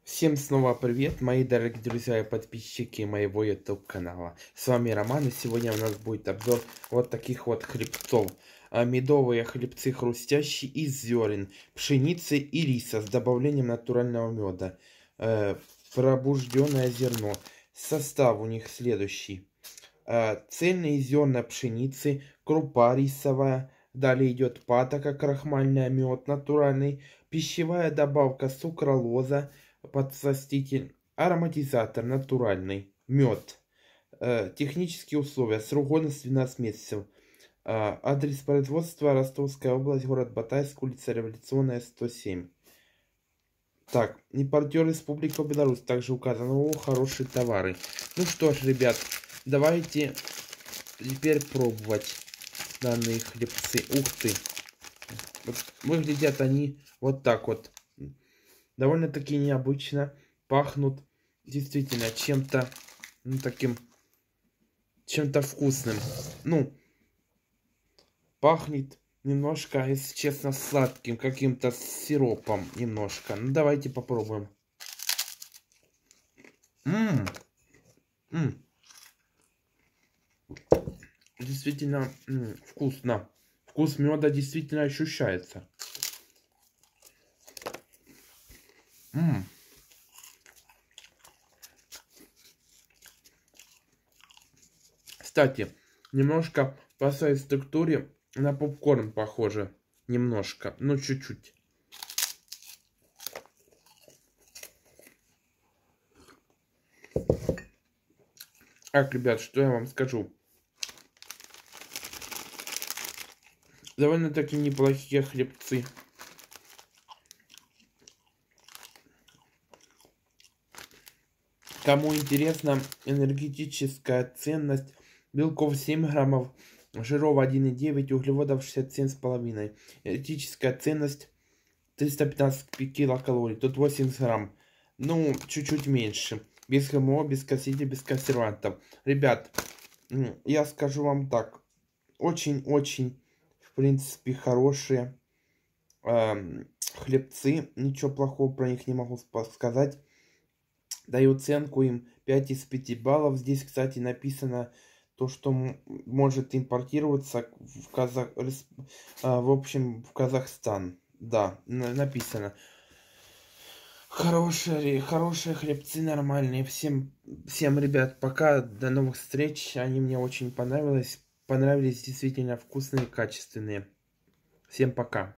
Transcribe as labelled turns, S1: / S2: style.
S1: Всем снова привет, мои дорогие друзья и подписчики моего YouTube канала. С вами Роман, и сегодня у нас будет обзор вот таких вот хлебцов. Медовые хлебцы хрустящие из зерен, пшеницы и риса с добавлением натурального меда. Пробужденное зерно. Состав у них следующий. Цельные зерна пшеницы, крупа рисовая. Далее идет патока, крахмальный мед натуральный, пищевая добавка сукралоза, подсластитель, ароматизатор натуральный, мед. Технические условия. Срок годности 12 месяцев. Адрес производства: Ростовская область, город Батайск, улица Революционная, 107. Так, импортер Республика Беларусь. Также указано: хорошие товары. Ну что ж, ребят, давайте теперь пробовать данные хлебцы. Ух ты! Вот выглядят они вот так вот. Довольно-таки необычно. Пахнут действительно чем-то, ну, таким, чем-то вкусным. Ну, пахнет немножко, если честно, сладким, каким-то сиропом немножко. Ну, давайте попробуем. Действительно вкусно. Вкус меда действительно ощущается. Кстати, немножко по своей структуре на попкорн похоже. Немножко, ну чуть-чуть. Так, ребят, что я вам скажу? Довольно-таки неплохие хлебцы. Кому интересна энергетическая ценность: белков 7 граммов, жиров 1,9, углеводов 67,5. Энергетическая ценность 315 килокалорий, тут 80 грамм. Ну, чуть-чуть меньше. Без ГМО, без красителей, без консервантов. Ребят, я скажу вам так. Очень-очень, в принципе, хорошие хлебцы. Ничего плохого про них не могу сказать. Даю оценку им 5 из 5 баллов. Здесь, кстати, написано то, что может импортироваться в общем, в Казахстан. Да, написано. Хорошие хлебцы, нормальные. Всем, ребят, пока, до новых встреч. Они мне очень понравились. Понравились, действительно вкусные и качественные. Всем пока.